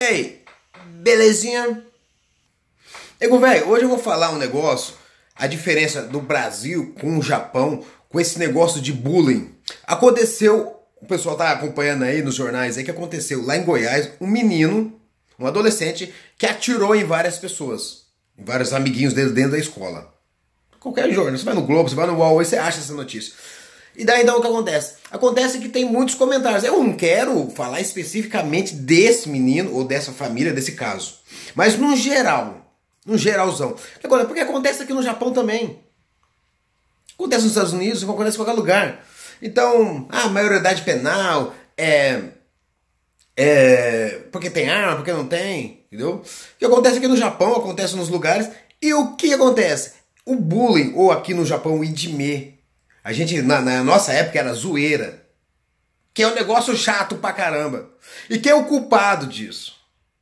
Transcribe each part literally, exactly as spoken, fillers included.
Ei, belezinha? Ego, velho, hoje eu vou falar um negócio, a diferença do Brasil com o Japão, com esse negócio de bullying. Aconteceu, o pessoal tá acompanhando aí nos jornais aí, que aconteceu lá em Goiás, um menino, um adolescente, que atirou em várias pessoas, em vários amiguinhos dele dentro da escola. Qualquer jornal, você vai no Globo, você vai no UOL, aí você acha essa notícia. E daí então o que acontece? Acontece que tem muitos comentários. Eu não quero falar especificamente desse menino ou dessa família, desse caso. Mas no geral, no geralzão. Agora, porque acontece aqui no Japão também. Acontece nos Estados Unidos, acontece em qualquer lugar. Então, a maioridade penal é... é porque tem arma, porque não tem, entendeu? O que acontece aqui no Japão, acontece nos lugares. E o que acontece? O bullying, ou aqui no Japão, o idime. A gente, na, na nossa época, era zoeira. Que é um negócio chato pra caramba. E quem é o culpado disso?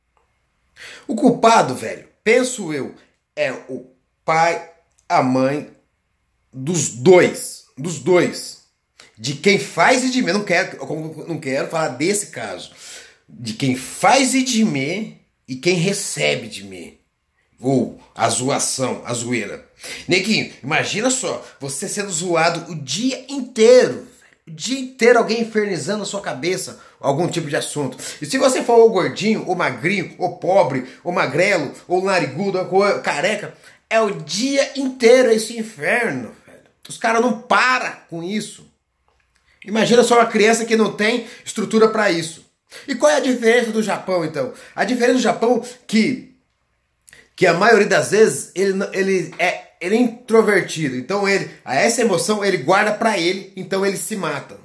O culpado, velho, penso eu, é o pai, a mãe, dos dois. Dos dois. De quem faz idime. Não quero, não quero falar desse caso. De quem faz idime e quem recebe idime. Ou a zoação, a zoeira. Neguinho, imagina só, você sendo zoado o dia inteiro. O dia inteiro alguém infernizando a sua cabeça algum tipo de assunto. E se você for ou gordinho, ou magrinho, ou pobre, ou magrelo, ou narigudo, ou careca, é o dia inteiro esse inferno, velho. Os caras não param com isso. Imagina só uma criança que não tem estrutura para isso. E qual é a diferença do Japão, então? A diferença do Japão é que que a maioria das vezes ele, ele, é, ele é introvertido. Então ele, essa emoção ele guarda pra ele, então ele se mata.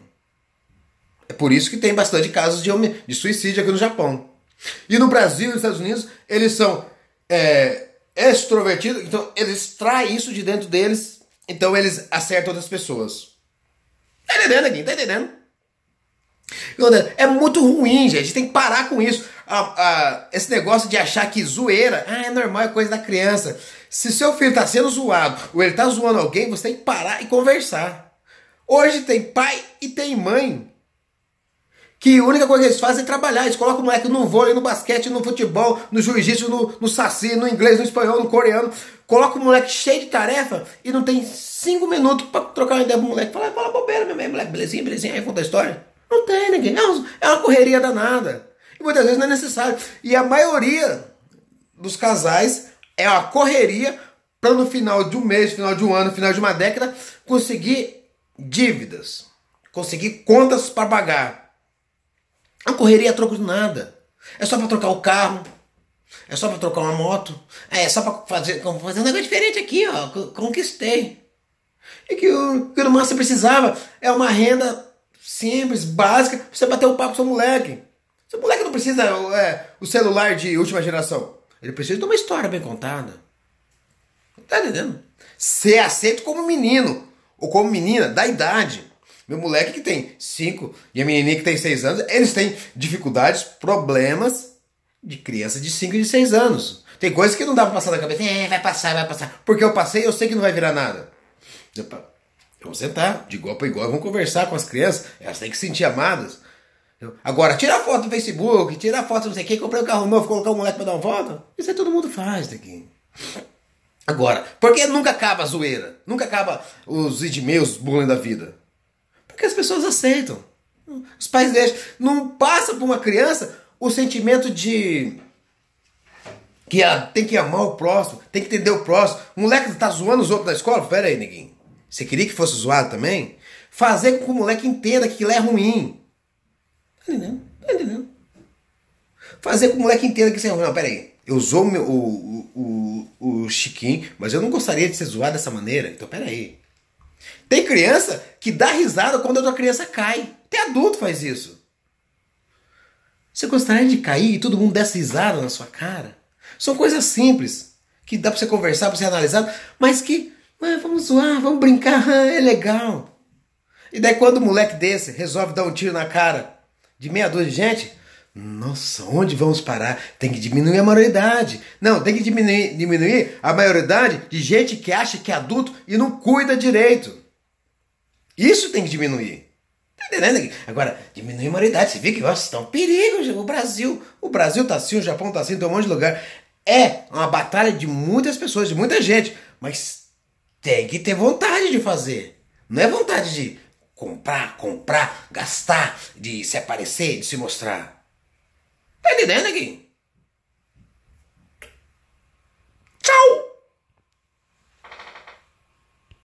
É por isso que tem bastante casos de, de suicídio aqui no Japão. E no Brasil e nos Estados Unidos, eles são é, extrovertidos, então eles traem isso de dentro deles, então eles acertam outras pessoas. Tá entendendo aqui? Tá entendendo? É muito ruim, gente. A gente tem que parar com isso. Ah, ah, esse negócio de achar que zoeira, ah, é normal, é coisa da criança. Se seu filho está sendo zoado ou ele está zoando alguém, você tem que parar e conversar. Hoje tem pai e tem mãe que a única coisa que eles fazem é trabalhar. Eles colocam o moleque no vôlei, no basquete, no futebol, no jiu-jitsu, no, no saci, no inglês, no espanhol, no coreano. Coloca o moleque cheio de tarefa e não tem cinco minutos para trocar uma ideia com o moleque. Fala, fala bobeira, meu bem, moleque, belezinha, belezinha, aí conta a história. Não tem ninguém. É uma correria danada. E muitas vezes não é necessário. E a maioria dos casais é uma correria para no final de um mês, final de um ano, final de uma década, conseguir dívidas. Conseguir contas para pagar. A correria é troco de nada. É só para trocar o carro. É só para trocar uma moto. É só para fazer, fazer um negócio diferente aqui, ó. Conquistei. E que o que o máximo você precisava é uma renda simples, básica, pra você bater um papo com seu moleque. Seu moleque não precisa é, o celular de última geração. Ele precisa de uma história bem contada. Tá entendendo? Ser aceito como menino ou como menina da idade. Meu moleque que tem cinco e a menininha que tem seis anos, eles têm dificuldades, problemas de criança de cinco e de seis anos. Tem coisas que não dá pra passar na cabeça. É, vai passar, vai passar. Porque eu passei, eu sei que não vai virar nada. Vamos sentar, de igual para igual, vamos conversar com as crianças, elas têm que se sentir amadas. Agora, tirar foto do Facebook, tirar foto não sei o que, comprei um carro novo, colocar um moleque para dar uma foto, isso aí todo mundo faz daqui. Agora, por que nunca acaba a zoeira? Nunca acaba os idmeus, os bullying da vida? Porque as pessoas aceitam. Os pais deixam. Não passa para uma criança o sentimento de que ela tem que amar o próximo, tem que entender o próximo. O moleque tá zoando os outros na escola? Pera aí, neguinho. Você queria que fosse zoado também? Fazer com que o moleque entenda que aquilo é ruim. Tá entendendo? Tá entendendo? Fazer com que o moleque entenda que isso é ruim. Não, pera aí. Eu zoo o, o, o, o Chiquinho, mas eu não gostaria de ser zoado dessa maneira. Então pera aí. Tem criança que dá risada quando a outra criança cai. Tem adulto que faz isso. Você gostaria de cair e todo mundo desse risada na sua cara? São coisas simples que dá pra você conversar, pra você analisar, mas que... Ah, vamos zoar, vamos brincar, ah, é legal. E daí quando o moleque desse resolve dar um tiro na cara de meia dúzia de gente, nossa, onde vamos parar? Tem que diminuir a maioridade. Não, tem que diminuir, diminuir a maioridade de gente que acha que é adulto e não cuida direito. Isso tem que diminuir. entendendo aqui? Agora, diminuir a moralidade. Você vê que, nossa, tá um perigo. O Brasil, o Brasil tá assim, o Japão tá assim, tem um monte de lugar. É uma batalha de muitas pessoas, de muita gente. Mas tem que ter vontade de fazer. Não é vontade de comprar, comprar, gastar, de se aparecer, de se mostrar. Tá entendendo aqui?